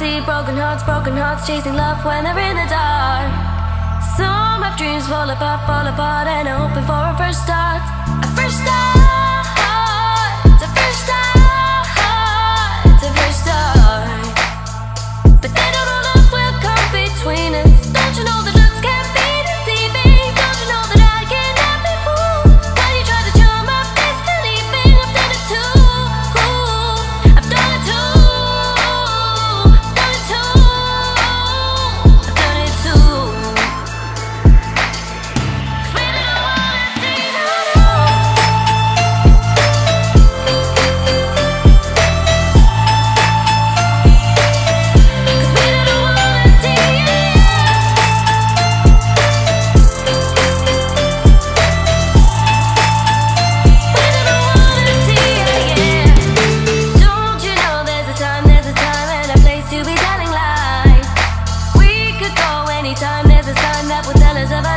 see broken hearts chasing love when they're in the dark. Some have dreams fall apart, and are hoping for a fresh start. A fresh start, a fresh start, a fresh start. But they don't know love will come between us. Don't you know that looks can be deceiving? Don't you know that I cannot be fooled? When you try to charm up disbelieving, I've done it too. I've done it too. Done it too. I've done it too. 'Cause we don't wanna see no more. 'Cause we don't wanna see it. We don't wanna see it, yeah. Don't you know there's a time and a place to be telling lies? We could go anytime, there's a sign that will tell us of our